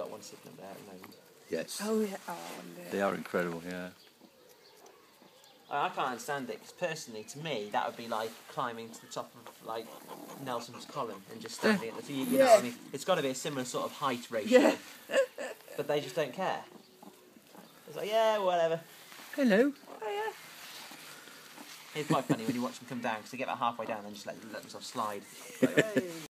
got one sitting up there at the moment. Yes. Oh yeah. Oh no. They are incredible, yeah. I can't understand it because personally, to me, that would be like climbing to the top of like Nelson's column and just standing at the. You know, I mean, it's got to be a similar sort of height ratio. Yeah. But they just don't care. It's like, yeah, whatever. Hello. Oh yeah. It's quite funny when you watch them come down because they get about halfway down and just let themselves slide. Like, hey.